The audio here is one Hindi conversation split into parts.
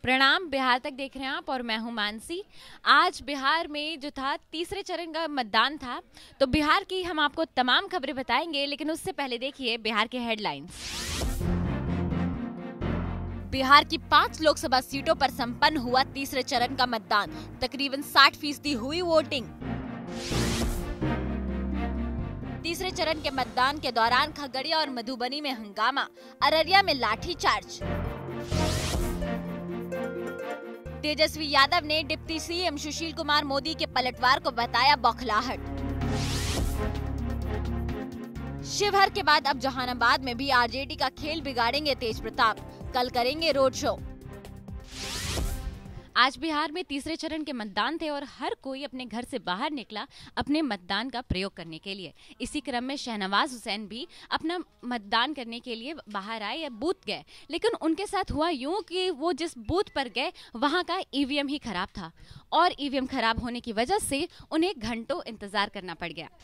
प्रणाम। बिहार तक देख रहे हैं आप और मैं हूं मानसी। आज बिहार में जो था तीसरे चरण का मतदान था, तो बिहार की हम आपको तमाम खबरें बताएंगे, लेकिन उससे पहले देखिए बिहार के हेडलाइंस। बिहार की 5 लोकसभा सीटों पर संपन्न हुआ तीसरे चरण का मतदान। तकरीबन 60% हुई वोटिंग। तीसरे चरण के मतदान के दौरान खगड़िया और मधुबनी में हंगामा, अररिया में लाठीचार्ज। तेजस्वी यादव ने डिप्टी सीएम सुशील कुमार मोदी के पलटवार को बताया बौखलाहट। शिवहर के बाद अब जहानाबाद में भी आरजेडी का खेल बिगाड़ेंगे तेज प्रताप, कल करेंगे रोड शो। आज बिहार में तीसरे चरण के मतदान थे और हर कोई अपने घर से बाहर निकला अपने मतदान का प्रयोग करने के लिए। इसी क्रम में शहनवाज हुसैन भी अपना मतदान करने के लिए बाहर आए या बूथ गए, लेकिन उनके साथ हुआ यूं कि वो जिस बूथ पर गए वहां का ईवीएम ही खराब था और ईवीएम खराब होने की वजह से उन्हें घंटों इंतजार करना पड़ गया।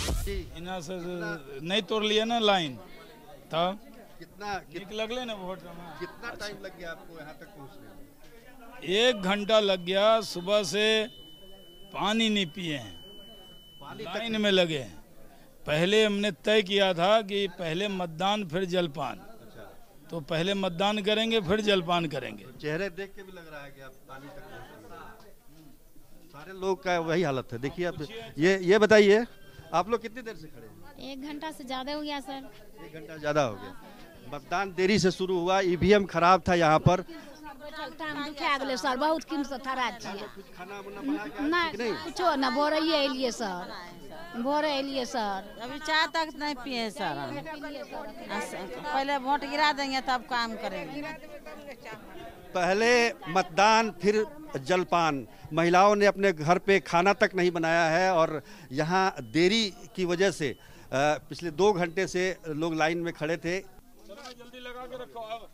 नहीं तोड़ लिया ना लाइन, तब कितना लगले ना वोट, कितना टाइम लग गया आपको यहाँ तक पहुँचने में? 1 घंटा लग गया। सुबह से पानी नहीं पिए हैं, लाइन में लगे हैं। पहले हमने तय किया था कि पहले मतदान फिर जलपान। तो पहले मतदान करेंगे फिर जलपान करेंगे। चेहरे देख के भी लग रहा है कि आप पानी तक पहुँचे। सारे लोग का वही हालत है। देखिए आप ये बताइए, आप लोग कितनी देर से खड़े हैं? 1 घंटा से ज्यादा हो गया सर। 1 घंटा ज्यादा हो गया। मतदान देरी से शुरू हुआ, ईवीएम खराब था यहाँ पर। सर बहुत किन से खराब छियै। कुछ खाना वाना बना के नहीं कुछो ना, भोरे एलिए सर, भोरे एलिए सर। अभी चाय तक नहीं पिए सर। पहले वोट गिरा देंगे तब काम करेंगे। पहले मतदान फिर जलपान। महिलाओं ने अपने घर पे खाना तक नहीं बनाया है और यहाँ देरी की वजह से पिछले 2 घंटे से लोग लाइन में खड़े थे। जल्दी लगा के रखो।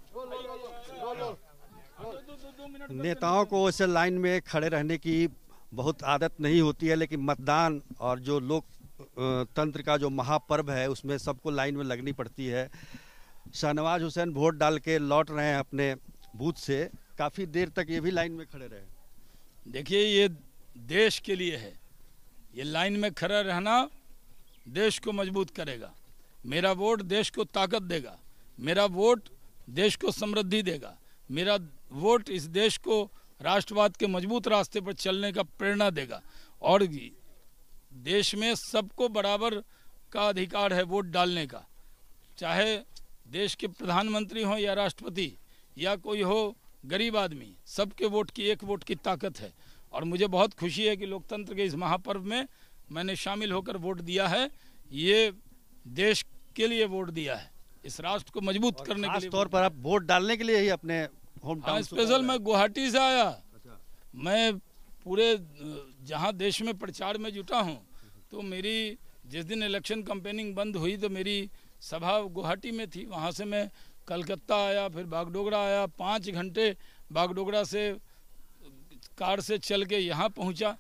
नेताओं को वैसे लाइन में खड़े रहने की बहुत आदत नहीं होती है, लेकिन मतदान और जो लोकतंत्र का जो महापर्व है उसमें सबको लाइन में लगनी पड़ती है। शहनवाज हुसैन वोट डाल के लौट रहे हैं अपने बूथ से। काफ़ी देर तक ये भी लाइन में खड़े रहे। देखिए, ये देश के लिए है। ये लाइन में खड़ा रहना देश को मजबूत करेगा। मेरा वोट देश को ताकत देगा। मेरा वोट देश को समृद्धि देगा। मेरा वोट इस देश को राष्ट्रवाद के मजबूत रास्ते पर चलने का प्रेरणा देगा। और देश में सबको बराबर का अधिकार है वोट डालने का, चाहे देश के प्रधानमंत्री हो या राष्ट्रपति या कोई हो गरीब आदमी। सबके वोट की, एक वोट की ताकत है। और मुझे बहुत खुशी है कि लोकतंत्र के इस महापर्व में मैंने शामिल होकर वोट दिया है। ये देश के लिए वोट दिया है, इस राष्ट्र को मजबूत करने के लिए। तौर पर आप वोट डालने के लिए ही अपने होम टाउन स्पेशल मैं गुवाहाटी से आया। मैं पूरे जहां देश में प्रचार में जुटा हूं, तो मेरी जिस दिन इलेक्शन कैंपेनिंग बंद हुई तो मेरी सभा गुवाहाटी में थी। वहां से मैं कलकत्ता आया, फिर बागडोगरा आया। 5 घंटे बागडोगरा से कार से चल के यहाँ पहुँचा।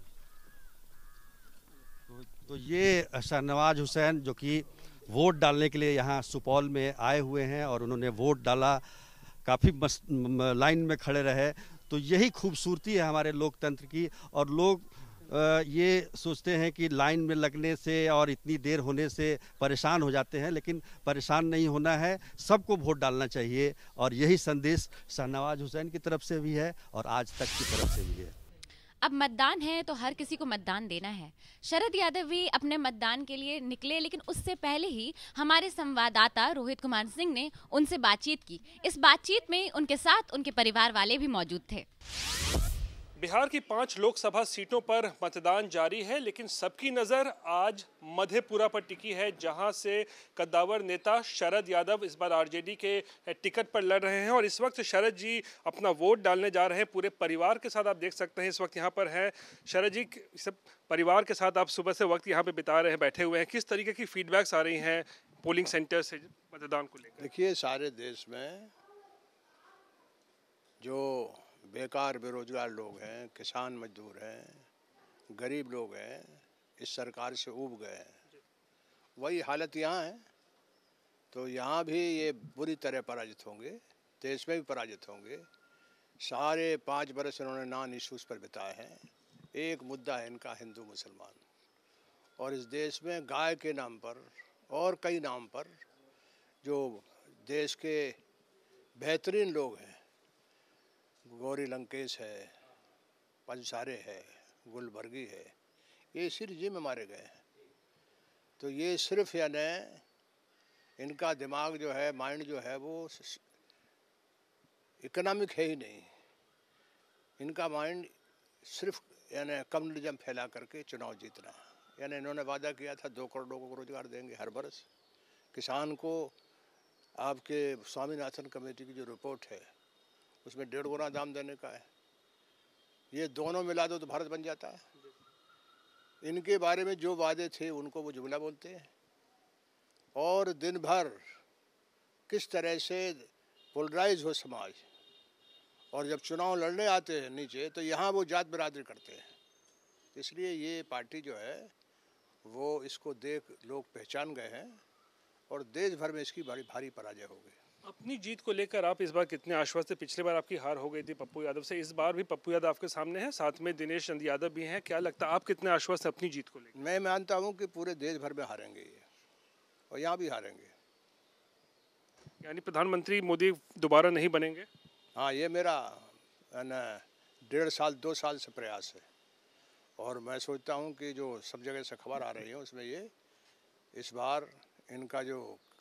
तो ये शहनवाज हुसैन जो कि वोट डालने के लिए यहाँ सुपौल में आए हुए हैं और उन्होंने वोट डाला, काफ़ी लाइन में खड़े रहे। तो यही खूबसूरती है हमारे लोकतंत्र की। और लोग ये सोचते हैं कि लाइन में लगने से और इतनी देर होने से परेशान हो जाते हैं, लेकिन परेशान नहीं होना है, सबको वोट डालना चाहिए। और यही संदेश शहनवाज हुसैन की तरफ से भी है और आज तक की तरफ से भी है। अब मतदान है तो हर किसी को मतदान देना है। शरद यादव भी अपने मतदान के लिए निकले, लेकिन उससे पहले ही हमारे संवाददाता रोहित कुमार सिंह ने उनसे बातचीत की। इस बातचीत में उनके साथ उनके परिवार वाले भी मौजूद थे। बिहार की 5 लोकसभा सीटों पर मतदान जारी है, लेकिन सबकी नज़र आज मधेपुरा पर टिकी है, जहां से कद्दावर नेता शरद यादव इस बार आरजेडी के टिकट पर लड़ रहे हैं। और इस वक्त शरद जी अपना वोट डालने जा रहे हैं पूरे परिवार के साथ। आप देख सकते हैं इस वक्त यहाँ पर हैं शरद जी, सब परिवार के साथ आप सुबह से वक्त यहाँ पे बिता रहे हैं, बैठे हुए हैं। किस तरीके की फीडबैक्स आ रही हैं पोलिंग सेंटर से मतदान को लेकर? देखिए, सारे देश में जो बेकार बेरोजगार लोग हैं, किसान मजदूर हैं, गरीब लोग हैं, इस सरकार से ऊब गए हैं। वही हालत यहाँ है। तो यहाँ भी ये बुरी तरह पराजित होंगे, देश में भी पराजित होंगे। सारे 5 बरस इन्होंने नॉन इश्यूज़ पर बिताए हैं। एक मुद्दा है इनका हिंदू मुसलमान, और इस देश में गाय के नाम पर और कई नाम पर जो देश के बेहतरीन लोग हैं, गौरी लंकेश है, पंसारे है, गुलबर्गी है, ये इसी रिजीम में मारे गए हैं। तो ये सिर्फ यानी इनका दिमाग जो है, माइंड जो है, वो इकोनॉमिक है ही नहीं। इनका माइंड सिर्फ यानी कम्युनलिज्म फैला करके चुनाव जीतना। यानी इन्होंने वादा किया था 2 करोड़ लोगों को रोजगार देंगे हर बरस। किसान को आपके स्वामीनाथन कमेटी की जो रिपोर्ट है उसमें 1.5 गुना दाम देने का है। ये दोनों मिला दो तो भारत बन जाता है। इनके बारे में जो वादे थे उनको वो जुमला बोलते हैं, और दिन भर किस तरह से पोलराइज हो समाज, और जब चुनाव लड़ने आते हैं नीचे तो यहाँ वो जात बिरादरी करते हैं। इसलिए ये पार्टी जो है वो इसको देख लोग पहचान गए हैं, और देश भर में इसकी बड़ी भारी पराजय हो गई। अपनी जीत को लेकर आप इस बार कितने आश्वस्त थे? पिछली बार आपकी हार हो गई थी पप्पू यादव से, इस बार भी पप्पू यादव आपके सामने है, साथ में दिनेश चंद यादव भी हैं। क्या लगता है आप कितने आश्वस्त हैं अपनी जीत को लेकर? मैं मानता हूँ कि पूरे देश भर में हारेंगे ये, और यहाँ भी हारेंगे। यानी प्रधानमंत्री मोदी दोबारा नहीं बनेंगे? हाँ, ये मेरा 1.5 साल 2 साल से प्रयास है, और मैं सोचता हूँ कि जो सब जगह से खबर आ रही है उसमें ये इस बार इनका जो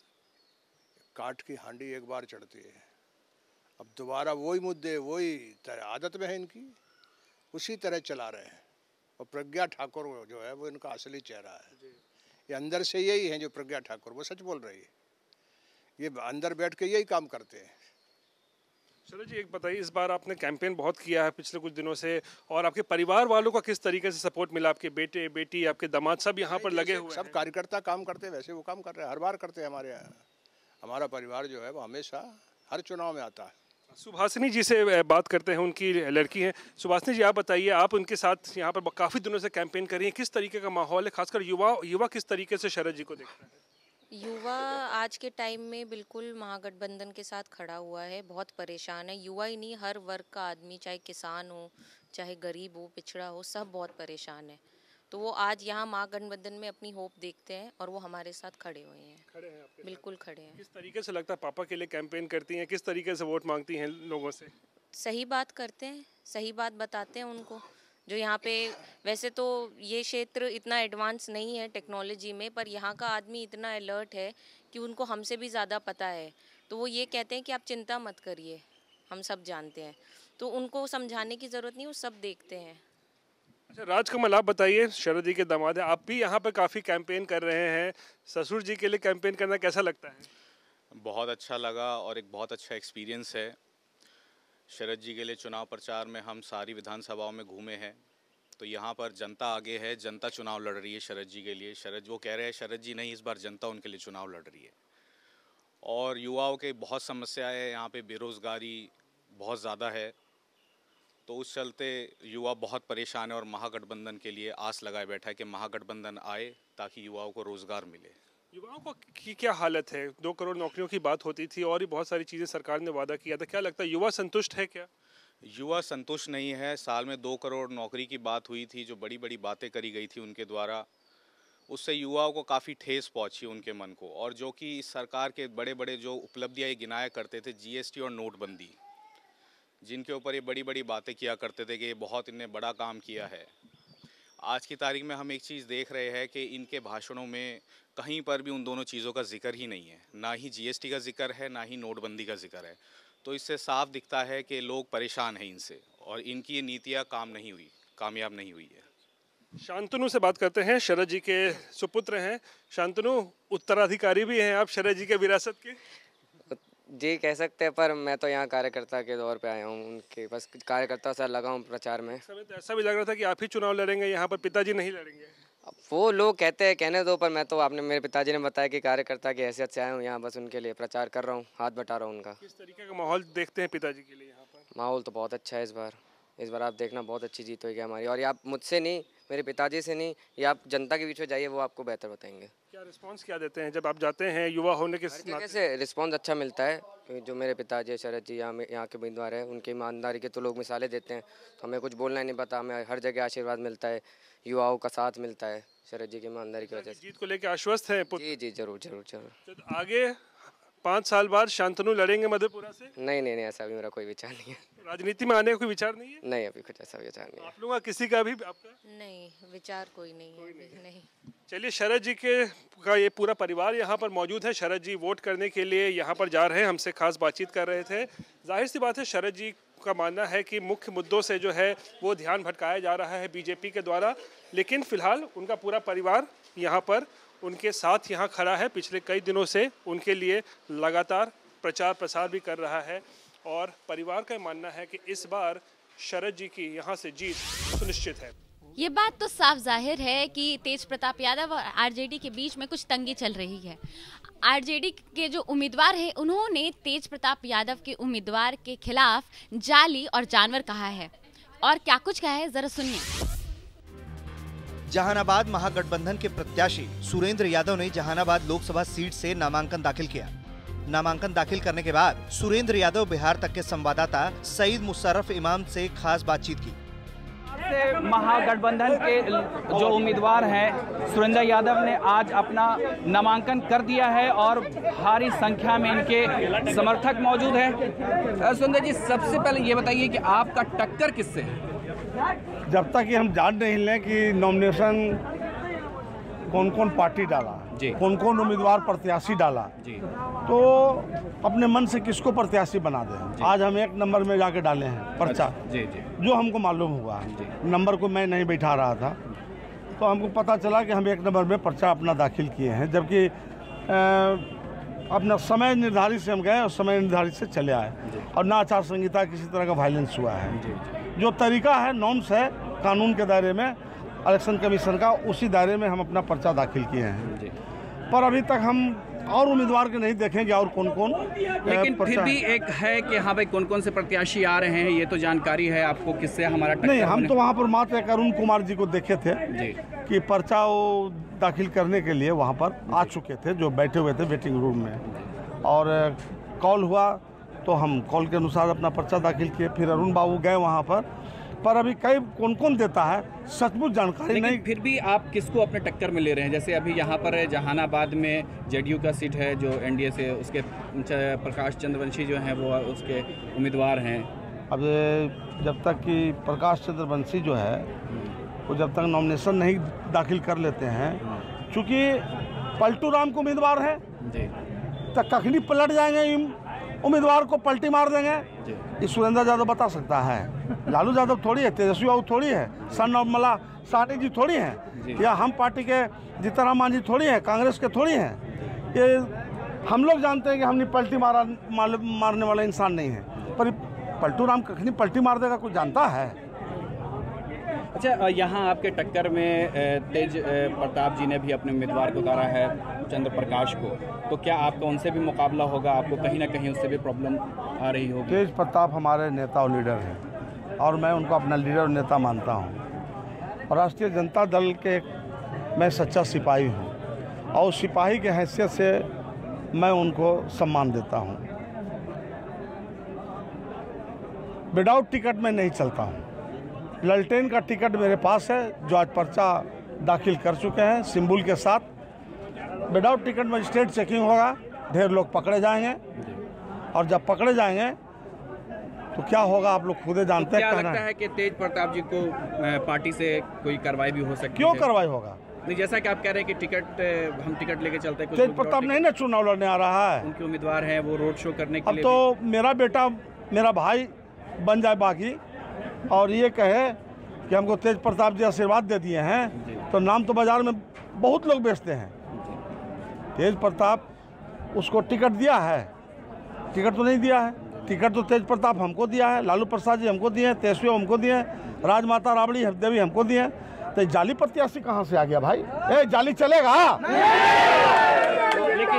काट की हांडी एक बार चढ़ती है, अब दोबारा वही मुद्दे, वही आदत में है इनकी, उसी तरह चला रहे हैं। और प्रज्ञा ठाकुर जो है वो इनका असली चेहरा है। ये अंदर से यही है जो प्रज्ञा ठाकुर, वो सच बोल रही है। ये अंदर बैठ के यही काम करते हैं। शरद जी, एक बताइए, इस बार आपने कैंपेन बहुत किया है पिछले कुछ दिनों से, और आपके परिवार वालों का किस तरीके से सपोर्ट मिला? आपके बेटे बेटी, आपके दामाद सब यहाँ पर लगे हुए सब कार्यकर्ता काम करते हैं, वैसे वो काम कर रहे हैं, हर बार करते हैं। हमारे यहाँ हमारा परिवार जो है वो हमेशा हर चुनाव में आता है। सुभाषिनी जी से बात करते हैं, उनकी लड़की हैं। सुभाषिनी जी, आप बताइए, आप उनके साथ यहाँ पर काफ़ी दिनों से कैंपेन कर रही हैं, किस तरीके का माहौल है? खासकर युवा किस तरीके से शरद जी को देखता है? युवा आज के टाइम में बिल्कुल महागठबंधन के साथ खड़ा हुआ है, बहुत परेशान है। युवा ही नहीं, हर वर्ग का आदमी, चाहे किसान हो, चाहे गरीब हो, पिछड़ा हो, सब बहुत परेशान है। तो वो आज यहाँ महागठबंधन में अपनी होप देखते हैं, और वो हमारे साथ खड़े हुए हैं। खड़े हैं आपके बिल्कुल खड़े हैं। किस तरीके से लगता है पापा के लिए कैंपेन करती हैं? किस तरीके से वोट मांगती हैं लोगों से? सही बात करते हैं, सही बात बताते हैं उनको। जो यहाँ पे, वैसे तो ये क्षेत्र इतना एडवांस नहीं है टेक्नोलॉजी में, पर यहाँ का आदमी इतना अलर्ट है कि उनको हमसे भी ज़्यादा पता है। तो वो ये कहते हैं कि आप चिंता मत करिए, हम सब जानते हैं। तो उनको समझाने की ज़रूरत नहीं, वो सब देखते हैं। अच्छा, राजकमल, आप बताइए, शरद जी के दामाद हैं, आप भी यहाँ पर काफ़ी कैंपेन कर रहे हैं। ससुर जी के लिए कैंपेन करना कैसा लगता है? बहुत अच्छा लगा, और एक बहुत अच्छा एक्सपीरियंस है। शरद जी के लिए चुनाव प्रचार में हम सारी विधानसभाओं में घूमे हैं, तो यहाँ पर जनता आगे है, जनता चुनाव लड़ रही है शरद जी के लिए। वो कह रहे हैं शरद जी नहीं, इस बार जनता उनके लिए चुनाव लड़ रही है। और युवाओं के बहुत समस्याएं है, यहाँ पे बेरोज़गारी बहुत ज़्यादा है, तो उस चलते युवा बहुत परेशान है, और महागठबंधन के लिए आस लगाए बैठा है कि महागठबंधन आए ताकि युवाओं को रोज़गार मिले। युवाओं को की क्या हालत है? 2 करोड़ नौकरियों की बात होती थी, और भी बहुत सारी चीज़ें सरकार ने वादा किया था। क्या लगता है युवा संतुष्ट है क्या? युवा संतुष्ट नहीं है। साल में 2 करोड़ नौकरी की बात हुई थी, जो बड़ी बड़ी बातें करी गई थी उनके द्वारा, उससे युवाओं को काफ़ी ठेस पहुंची उनके मन को। और जो कि इस सरकार के बड़े बड़े जो उपलब्धियाँ ये गिनाया करते थे, जीएसटी और नोटबंदी, जिनके ऊपर ये बड़ी बड़ी बातें किया करते थे कि ये बहुत इनने बड़ा काम किया है, आज की तारीख में हम एक चीज़ देख रहे हैं कि इनके भाषणों में कहीं पर भी उन दोनों चीज़ों का जिक्र ही नहीं है। ना ही जीएसटी का जिक्र है, ना ही नोटबंदी का जिक्र है। तो इससे साफ दिखता है कि लोग परेशान हैं इनसे, और इनकी ये नीतियाँ कामयाब नहीं हुई है। शांतनु से बात करते हैं, शरद जी के सुपुत्र हैं। शांतनु, उत्तराधिकारी भी हैं आप शरद जी के विरासत के? जी कह सकते हैं, पर मैं तो यहाँ कार्यकर्ता के तौर पे आया हूँ, उनके बस कार्यकर्ता से लगा हूँ प्रचार में। समय तो ऐसा भी लग रहा था कि आप ही चुनाव लड़ेंगे यहाँ पर, पिताजी नहीं लड़ेंगे। अब वो लोग कहते हैं, कहने दो, पर मैं तो, आपने, मेरे पिताजी ने बताया कि कार्यकर्ता की हैसियत से आया हूँ यहाँ, बस उनके लिए प्रचार कर रहा हूँ, हाथ बटा रहा हूँ उनका। किस तरीके का माहौल देखते हैं पिताजी के लिए यहाँ पर? माहौल तो बहुत अच्छा है इस बार आप देखना, बहुत अच्छी जीत होगी हमारी। और आप मुझसे नहीं, मेरे पिताजी से नहीं, या आप जनता के बीच में जाइए, वो आपको बेहतर बताएंगे। क्या रिस्पांस क्या देते हैं जब आप जाते हैं युवा होने के नाते? से रिस्पांस अच्छा मिलता है, क्योंकि जो मेरे पिताजी शरद जी यहाँ के उम्मीदवार हैं, उनकी ईमानदारी के तो लोग मिसालें देते हैं। तो हमें कुछ बोलना ही नहीं पता, हमें हर जगह आशीर्वाद मिलता है, युवाओं का साथ मिलता है शरद जी की ईमानदारी की वजह से। जीत को लेकर आश्वस्त है? जी जरूर जरूर जरूर। तो आगे 5 साल बाद शांतनु लड़ेंगे मधेपुरा से? नहीं, ऐसा भी मेरा कोई विचार नहीं है। राजनीति में आने का कोई विचार नहीं है? नहीं, अभी कुछ ऐसा विचार नहीं है। आप लोगों का किसी का भी आपका? नहीं, विचार कोई नहीं है, नहीं। चलिए, शरद जी का ये पूरा परिवार यहाँ पर मौजूद है। शरद जी वोट करने के लिए यहाँ पर जा रहे हैं, हमसे खास बातचीत कर रहे थे। जाहिर सी बात है, शरद जी का मानना है कि मुख्य मुद्दों से जो है वो ध्यान भटकाया जा रहा है बीजेपी के द्वारा, लेकिन फिलहाल उनका पूरा परिवार यहाँ पर उनके साथ यहाँ खड़ा है। पिछले कई दिनों से उनके लिए लगातार प्रचार प्रसार भी कर रहा है और परिवार का मानना है कि इस बार शरद जी की यहाँ से जीत सुनिश्चित है। ये बात तो साफ जाहिर है कि तेज प्रताप यादव और आरजेडी के बीच में कुछ तंगी चल रही है। आरजेडी के जो उम्मीदवार हैं, उन्होंने तेज प्रताप यादव के उम्मीदवार के खिलाफ जाली और जानवर कहा है, और क्या कुछ कहा है जरा सुनिए। जहानाबाद महागठबंधन के प्रत्याशी सुरेंद्र यादव ने जहानाबाद लोकसभा सीट से नामांकन दाखिल किया। नामांकन दाखिल करने के बाद सुरेंद्र यादव बिहार तक के संवाददाता सईद मुशर्रफ इमाम से खास बातचीत की। महागठबंधन के जो उम्मीदवार हैं सुरेंद्र यादव ने आज अपना नामांकन कर दिया है और भारी संख्या में इनके समर्थक मौजूद हैं। सुरेंद्र जी, सबसे पहले ये बताइए कि आपका टक्कर किससे है? जब तक कि हम जान नहीं लें कि नॉमिनेशन कौन कौन पार्टी डाला, कौन कौन उम्मीदवार प्रत्याशी डाला, तो अपने मन से किसको प्रत्याशी बना दें। आज हम 1 नंबर में जाके डाले हैं पर्चा, जो हमको मालूम हुआ। नंबर को मैं नहीं बैठा रहा था, तो हमको पता चला कि हम 1 नंबर में पर्चा अपना दाखिल किए हैं, जबकि अपना समय निर्धारित से हम गए और समय निर्धारित से चले आए, और ना आचार संहिता किसी तरह का वायलेंस हुआ है। जो तरीका है, नॉर्म्स है कानून के दायरे में, इलेक्शन कमीशन का, उसी दायरे में हम अपना पर्चा दाखिल किए हैं। पर अभी तक हम और उम्मीदवार के नहीं देखेंगे और कौन कौन, लेकिन फिर भी एक है कि हाँ भाई कौन कौन से प्रत्याशी आ रहे हैं, ये तो जानकारी है आपको किससे हमारा टक्कर? नहीं, हम तो वहाँ पर मात्र एक अरुण कुमार जी को देखे थे कि पर्चा वो दाखिल करने के लिए वहाँ पर आ चुके थे, जो बैठे हुए थे वेटिंग रूम में, और कॉल हुआ तो हम कॉल के अनुसार अपना पर्चा दाखिल किए। फिर अरुण बाबू गए वहाँ पर अभी कई कौन कौन देता है सचमुच जानकारी नहीं। फिर भी आप किसको अपने टक्कर में ले रहे हैं? जैसे अभी यहाँ पर जहानाबाद में जेडीयू का सीट है जो एनडीए से, उसके प्रकाश चंद्रवंशी जो हैं वो उसके उम्मीदवार हैं। अब जब तक कि प्रकाश चंद्रवंशी जो है वो जब तक नॉमिनेशन नहीं दाखिल कर लेते हैं, चूँकि पलटू राम को उम्मीदवार है, तो कखनी पलट जाएंगे, उम्मीदवार को पलटी मार देंगे, ये सुरेंद्र यादव बता सकता है। लालू यादव थोड़ी है, तेजस्वी बाबू थोड़ी है, सन ऑफ मला सानी जी थोड़ी हैं, या हम पार्टी के जीतनराम मांझी थोड़ी हैं, कांग्रेस के थोड़ी हैं। ये हम लोग जानते हैं कि हमने पलटी मारने वाला इंसान नहीं है, पर पलटू राम कखनी पलटी मार देगा कोई जानता है? अच्छा, यहाँ आपके टक्कर में तेज प्रताप जी ने भी अपने उम्मीदवार को उतारा है, चंद्र प्रकाश को, तो क्या आपका उनसे भी मुकाबला होगा? आपको कहीं ना कहीं उससे भी प्रॉब्लम आ रही होगी? तेज प्रताप हमारे नेता और लीडर हैं, और मैं उनको अपना लीडर और नेता मानता हूँ, और राष्ट्रीय जनता दल के मैं सच्चा सिपाही हूँ, और सिपाही के हैसियत से मैं उनको सम्मान देता हूँ। विदाउट टिकट में नहीं चलता हूँ, ललटेन का टिकट मेरे पास है, जो आज पर्चा दाखिल कर चुके हैं सिंबल के साथ। विदाउट टिकट मजिस्ट्रेट चेकिंग होगा, ढेर लोग पकड़े जाएंगे, और जब पकड़े जाएंगे तो क्या होगा आप लोग खुद जानते हैं। क्या लगता है कि तेज प्रताप जी को पार्टी से कोई कार्रवाई भी हो सकती है? क्यों कार्रवाई होगा? नहीं, जैसा कि आप कह रहे हैं कि हम टिकट लेके चलते हैं। तेज प्रताप नहीं ना चुनाव लड़ने आ रहा है, उनके उम्मीदवार हैं, वो रोड शो करने के लिए। अब तो मेरा बेटा मेरा भाई बन जाए बाकी, और ये कहे कि हमको तेज प्रताप जी आशीर्वाद दे दिए हैं, तो नाम तो बाजार में बहुत लोग बेचते हैं। तेज प्रताप उसको टिकट दिया है? टिकट तो नहीं दिया है। टिकट तो तेज प्रताप हमको दिया है, लालू प्रसाद जी हमको दिए हैं, तेजस्वी हमको दिए हैं, राजमाता राबड़ी देवी हमको दिए हैं। तो जाली प्रत्याशी कहाँ से आ गया भाई? ए, जाली चलेगा? लेकिन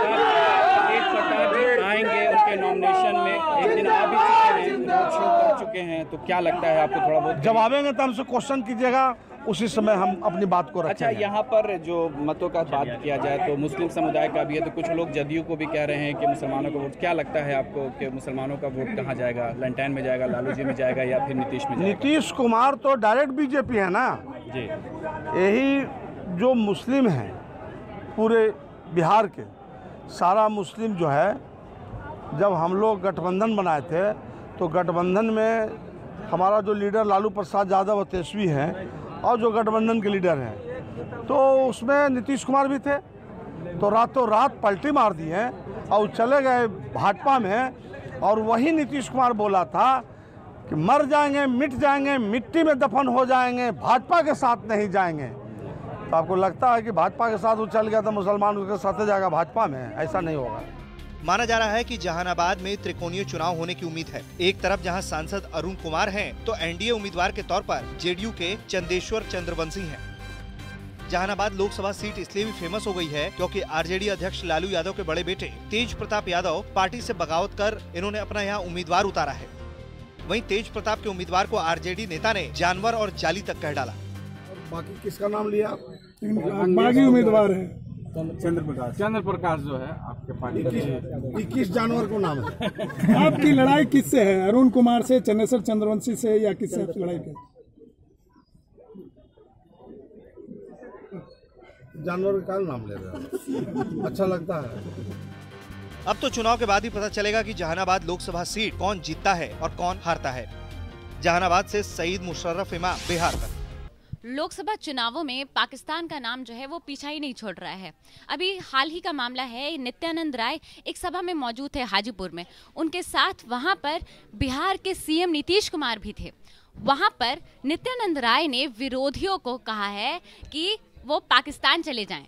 तेज प्रताप जी आएंगे उनके नॉमिनेशन में, एक दिन आ भी चुके हैं, रोड शो कर चुके चुके हैं, तो क्या लगता है आपको? थोड़ा बहुत जब आवेंगे तो हमसे क्वेश्चन कीजिएगा, उसी समय हम अपनी बात को रखेंगे। अच्छा, यहाँ पर जो मतों का बात किया जाए तो मुस्लिम समुदाय का भी है, तो कुछ लोग जदयू को भी कह रहे हैं कि मुसलमानों का वोट, क्या लगता है आपको कि मुसलमानों का वोट कहाँ जाएगा? लैंटैन में जाएगा, लालू जी में जाएगा, या फिर नीतीश में जाएगा? नीतीश कुमार तो डायरेक्ट बीजेपी है ना जी। यही जो मुस्लिम हैं पूरे बिहार के, सारा मुस्लिम जो है, जब हम लोग गठबंधन बनाए थे तो गठबंधन में हमारा जो लीडर लालू प्रसाद यादव और तेजस्वी हैं और जो गठबंधन के लीडर हैं, तो उसमें नीतीश कुमार भी थे, तो रातों रात पलटी मार दी है और चले गए भाजपा में। और वही नीतीश कुमार बोला था कि मर जाएंगे, मिट जाएंगे, मिट्टी में दफन हो जाएंगे, भाजपा के साथ नहीं जाएंगे। तो आपको लगता है कि भाजपा के साथ वो चल गया तो मुसलमान उसके साथ जाएगा भाजपा में? ऐसा नहीं होगा। माना जा रहा है कि जहानाबाद में त्रिकोणीय चुनाव होने की उम्मीद है। एक तरफ जहां सांसद अरुण कुमार हैं, तो एनडीए उम्मीदवार के तौर पर जेडीयू के चंदेश्वर चंद्रवंशी हैं। जहानाबाद लोकसभा सीट इसलिए भी फेमस हो गई है क्योंकि आरजेडी अध्यक्ष लालू यादव के बड़े बेटे तेज प्रताप यादव पार्टी से बगावत कर इन्होंने अपना यहाँ उम्मीदवार उतारा है। वहीं तेज प्रताप के उम्मीदवार को आरजेडी नेता ने जानवर और जाली तक कह डाला। बाकी किसका नाम लिया? बागी उम्मीदवार है चंद्र प्रकाश जो है आपके पार्टी का। 21 जानवर को नाम है। आपकी लड़ाई किससे है? अरुण कुमार से, चंदेश्वर चंद्रवंशी से, या किससे आपकी लड़ाई है? जानवर का नाम ले रहे हैं, अच्छा लगता है। अब तो चुनाव के बाद ही पता चलेगा कि जहानाबाद लोकसभा सीट कौन जीतता है और कौन हारता है। जहानाबाद से सईद मुशर्रफ इमाम, बिहार तक। लोकसभा चुनावों में पाकिस्तान का नाम जो है वो पीछा ही नहीं छोड़ रहा है। अभी हाल ही का मामला है, नित्यानंद राय एक सभा में मौजूद थे हाजीपुर में, उनके साथ वहां पर बिहार के सीएम नीतीश कुमार भी थे। वहां पर नित्यानंद राय ने विरोधियों को कहा है कि वो पाकिस्तान चले जाएं।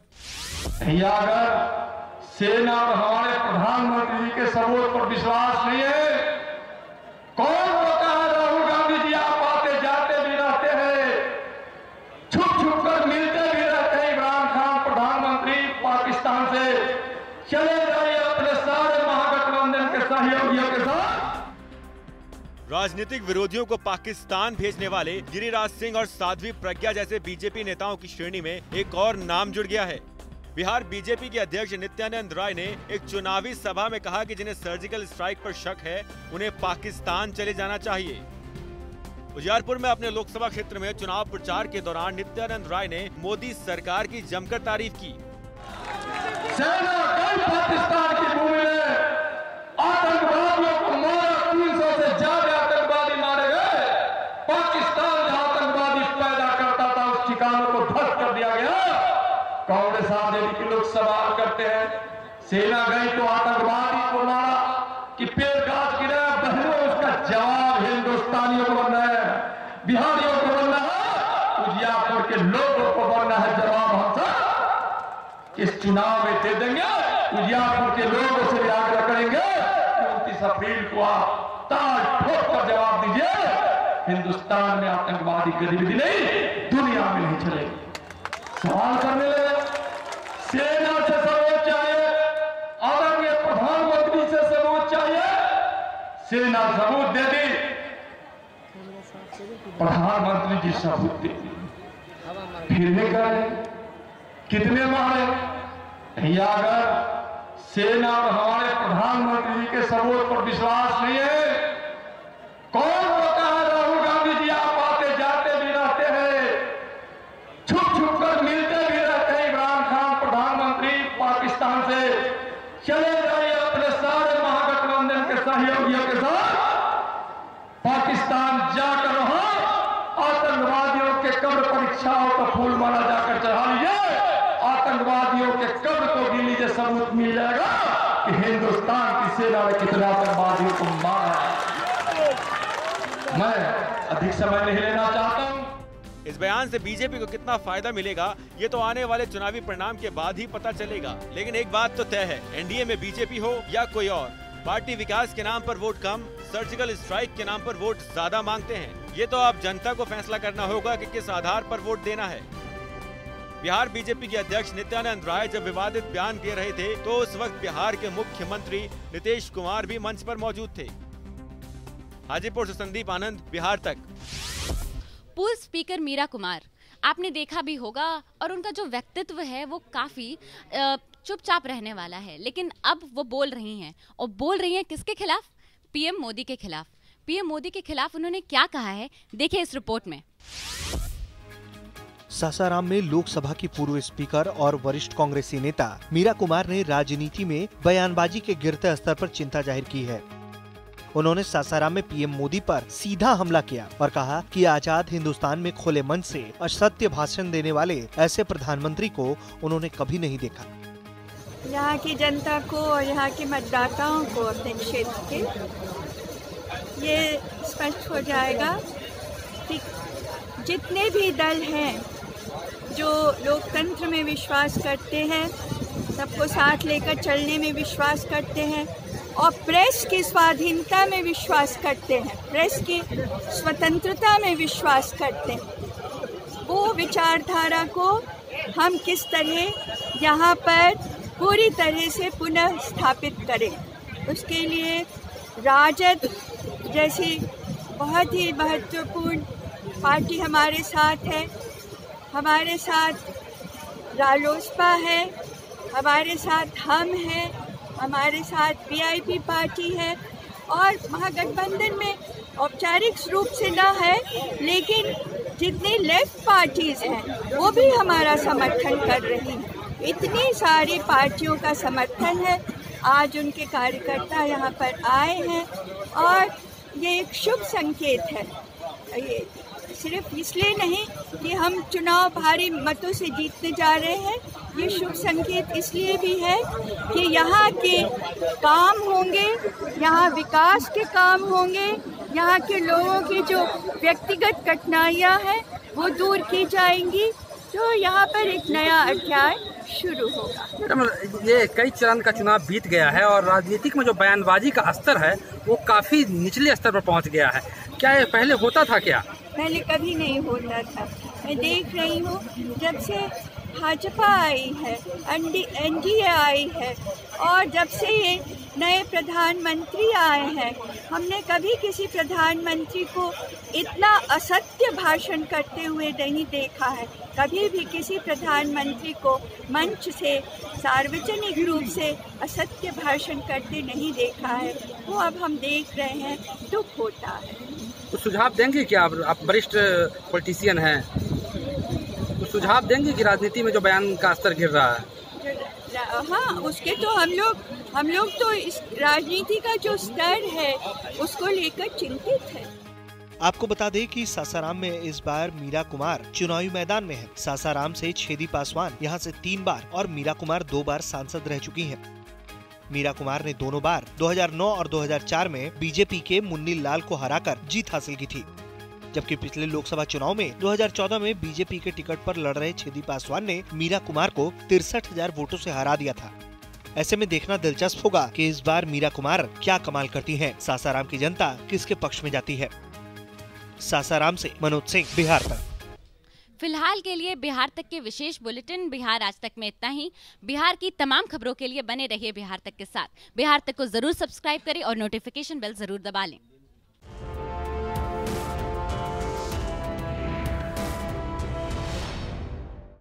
अगर सेना और हमारे प्रधानमंत्री जी के सबूत पर विश्वास नहीं है, कौन होता है? राहुल गांधी जी आप आते जाते भी रहते हैं, छुप छुप कर मिलते भी रहते हैं। इमरान खान प्रधानमंत्री पाकिस्तान से चले जाइए अपने सारे महागठबंधन के सहयोगियों के साथ। राजनीतिक विरोधियों को पाकिस्तान भेजने वाले गिरिराज सिंह और साध्वी प्रज्ञा जैसे बीजेपी नेताओं की श्रेणी में एक और नाम जुड़ गया है। बिहार बीजेपी के अध्यक्ष नित्यानंद राय ने एक चुनावी सभा में कहा कि जिन्हें सर्जिकल स्ट्राइक पर शक है, उन्हें पाकिस्तान चले जाना चाहिए। उजियारपुर में अपने लोकसभा क्षेत्र में चुनाव प्रचार के दौरान नित्यानंद राय ने मोदी सरकार की जमकर तारीफ की। सेना कल पाकिस्तान की भूमि में आतंकवादियों को मारा, 300 से ज्यादा आतंकवादी मारे गए। पाकिस्तान जहां आतंकवादी पैदा करता था उस ठिकानों को ध्वस्त कर दिया गया। कांग्रेस आरजेडी के लोग सवाल करते हैं, सेना गई तो आतंकवादी को मारा कि पेड़ गाछ गिरा। बहनों, उसका जवाब हिंदुस्तानियों को बनना है, बिहारियों को बनना है, उजियारपुर के लोगों को बनना है। जवाब हम सब इस चुनाव में दे देंगे। उजियारपुर के लोगों से भी आग्रह करेंगे कि 29 अप्रैल को आप ताल ठोक कर जवाब दीजिए। हिंदुस्तान में आतंकवादी गतिविधि नहीं, दुनिया में नहीं चलेगी। सवाल करने लगे, सेना से सबूत चाहिए, आदरणीय प्रधानमंत्री से सबूत चाहिए। सेना सबूत दे दी, प्रधानमंत्री जी सबूत दे दी, फिर भी करे कितने मारे? या अगर सेना और हमारे प्रधानमंत्री जी के सबूत पर विश्वास नहीं है, कौन होता है? राहुल गांधी जी आप आते जाते भी रहते हैं, छुप छुप कर मिलते भी रहते हैं। इमरान खान प्रधानमंत्री पाकिस्तान से चले जाइए अपने सारे महागठबंधन के सहयोगियों के साथ। पाकिस्तान जाकर वहां आतंकवादियों के कब्र परीक्षाओं का फूल माला जाकर चढ़ा लीजिए। आतंकवादियों के कब्र को गिन लीजिए, सबूत मिल जाएगा कि हिंदुस्तान की सेना ने कितने आतंकवादियों को मारा है। मैं अधिक समय नहीं लेना चाहता हूं। इस बयान से बीजेपी को कितना फायदा मिलेगा, ये तो आने वाले चुनावी परिणाम के बाद ही पता चलेगा। लेकिन एक बात तो तय है, एनडीए में बीजेपी हो या कोई और, पार्टी विकास के नाम पर वोट कम, सर्जिकल स्ट्राइक के नाम पर वोट ज्यादा मांगते हैं। ये तो अब जनता को फैसला करना होगा कि किस आधार पर वोट देना है। बिहार बीजेपी के अध्यक्ष नित्यानंद राय जब विवादित बयान दे रहे थे, तो उस वक्त बिहार के मुख्यमंत्री नीतीश कुमार भी मंच पर मौजूद थे। हाजीपुर से संदीप आनंद, बिहार तक। पूर्व स्पीकर मीरा कुमार, आपने देखा भी होगा और उनका जो व्यक्तित्व है वो काफी चुपचाप रहने वाला है, लेकिन अब वो बोल रही हैं और बोल रही हैं किसके खिलाफ? पीएम मोदी के खिलाफ। पीएम मोदी के खिलाफ उन्होंने क्या कहा है, देखिए इस रिपोर्ट में। सासाराम में लोकसभा की पूर्व स्पीकर और वरिष्ठ कांग्रेसी नेता मीरा कुमार ने राजनीति में बयानबाजी के गिरते स्तर पर चिंता जाहिर की है। उन्होंने सासाराम में पीएम मोदी पर सीधा हमला किया और कहा कि आजाद हिंदुस्तान में खुले मन से असत्य भाषण देने वाले ऐसे प्रधानमंत्री को उन्होंने कभी नहीं देखा। यहाँ की जनता को और यहाँ के मतदाताओं को अपने क्षेत्र के ये स्पष्ट हो जाएगा कि जितने भी दल हैं जो लोकतंत्र में विश्वास करते हैं, सबको साथ लेकर चलने में विश्वास करते हैं और प्रेस की स्वाधीनता में विश्वास करते हैं, प्रेस की स्वतंत्रता में विश्वास करते हैं, वो विचारधारा को हम किस तरह यहाँ पर पूरी तरह से पुनः स्थापित करें। उसके लिए राजद जैसी बहुत ही महत्वपूर्ण पार्टी हमारे साथ है, हमारे साथ रालोसपा है, हमारे साथ हम हैं, हमारे साथ वीआईपी पार्टी है और महागठबंधन में औपचारिक रूप से ना है, लेकिन जितनी लेफ्ट पार्टीज हैं वो भी हमारा समर्थन कर रही हैं। इतनी सारी पार्टियों का समर्थन है। आज उनके कार्यकर्ता यहाँ पर आए हैं और ये एक शुभ संकेत है। ये सिर्फ इसलिए नहीं कि हम चुनाव भारी मतों से जीतने जा रहे हैं, ये शुभ संकेत इसलिए भी है कि यहाँ के काम होंगे, यहाँ विकास के काम होंगे, यहाँ के लोगों की जो व्यक्तिगत कठिनाइयाँ हैं वो दूर की जाएंगी, तो यहाँ पर एक नया अध्याय शुरू होगा। ये कई चरण का चुनाव बीत गया है और राजनीतिक में जो बयानबाजी का स्तर है वो काफी निचले स्तर पर पहुँच गया है। क्या ये पहले होता था क्या? पहले कभी नहीं होता था। मैं देख रही हूँ जब से भाजपा आई है, एनडीए आई है और जब से ये नए प्रधानमंत्री आए हैं, हमने कभी किसी प्रधानमंत्री को इतना असत्य भाषण करते हुए नहीं देखा है। कभी भी किसी प्रधानमंत्री को मंच से सार्वजनिक रूप से असत्य भाषण करते नहीं देखा है। वो अब हम देख रहे हैं, दुख होता है। तो सुझाव देंगे क्या? आप वरिष्ठ पॉलिटिशियन हैं, तो सुझाव देंगे कि राजनीति में जो बयान का स्तर गिर रहा है? हाँ, उसके तो हम लोग तो इस राजनीति का जो स्तर है उसको लेकर चिंतित है। आपको बता दें कि सासाराम में इस बार मीरा कुमार चुनावी मैदान में है। सासाराम से छेदी पासवान यहाँ से 3 बार और मीरा कुमार 2 बार सांसद रह चुकी हैं। मीरा कुमार ने दोनों बार 2009 और 2004 में बीजेपी के मुन्नी लाल को हराकर जीत हासिल की थी, जबकि पिछले लोकसभा चुनाव में 2014 में बीजेपी के टिकट पर लड़ रहे छेदी पासवान ने मीरा कुमार को 63,000 वोटों से हरा दिया था। ऐसे में देखना दिलचस्प होगा कि इस बार मीरा कुमार क्या कमाल करती हैं। सासाराम की जनता किसके पक्ष में जाती है। सासाराम से मनोज सिंह, बिहार तक। फिलहाल के लिए बिहार तक के विशेष बुलेटिन बिहार आज तक में इतना ही। बिहार की तमाम खबरों के लिए बने रहिए बिहार तक के साथ। बिहार तक को जरूर सब्सक्राइब करें और नोटिफिकेशन बेल जरूर दबा लें।